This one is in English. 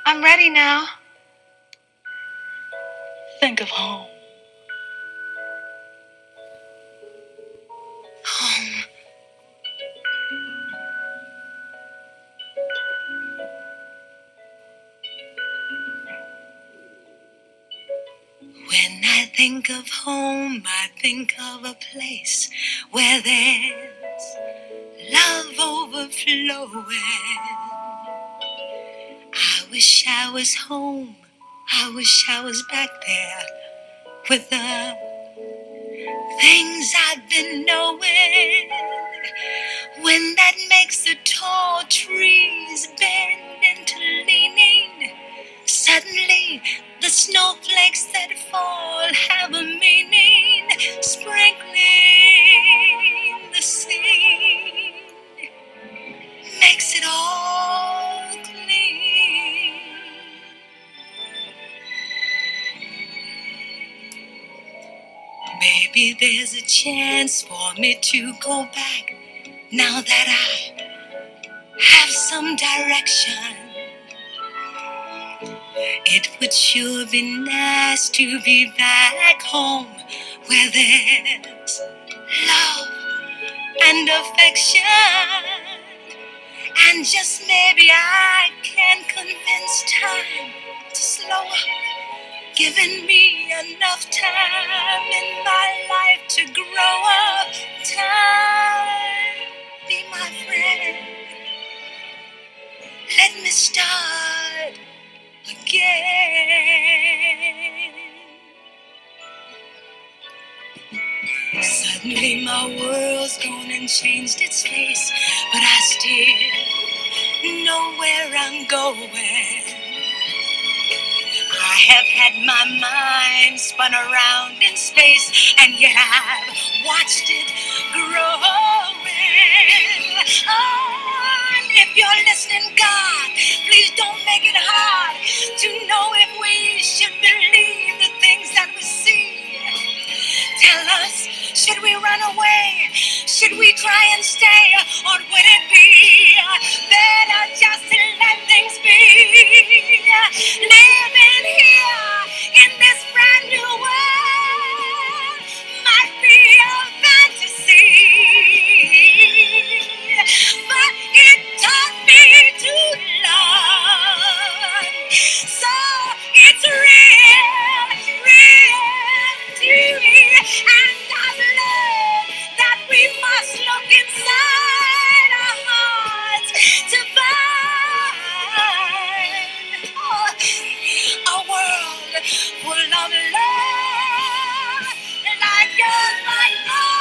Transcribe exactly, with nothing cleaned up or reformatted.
I'm ready now. Think of home. Home. When I think of home, I think of a place where there's love overflowing. I wish I was home. I wish I was back there with the things I've been knowing. When that makes the tall trees bend into leaning, suddenly the snowflakes that fall have a meaning, sprinkling the scene makes it all clean. Maybe there's a chance for me to go back now that I have some direction. It would sure be nice to be back home where there's love and affection. And just maybe I can convince time to slow up, giving me enough time in my life to grow up. Time, be my friend. Let me start again. Suddenly my world's gone and changed its face, but I still know where I'm going. I have had my mind spun around in space, and yet I've watched it growing. Oh, and if you're listening, God, please don't make it hard to know if we should believe the things that we see. Tell us, should we run away? Should we try and stay? Or would it be better just to let things be? Living here in this brand new world might be a fantasy, but it taught me to love. So it's real, real to me. And I've learned that we must look inside our hearts to find oh, a world full of love like yours, like mine.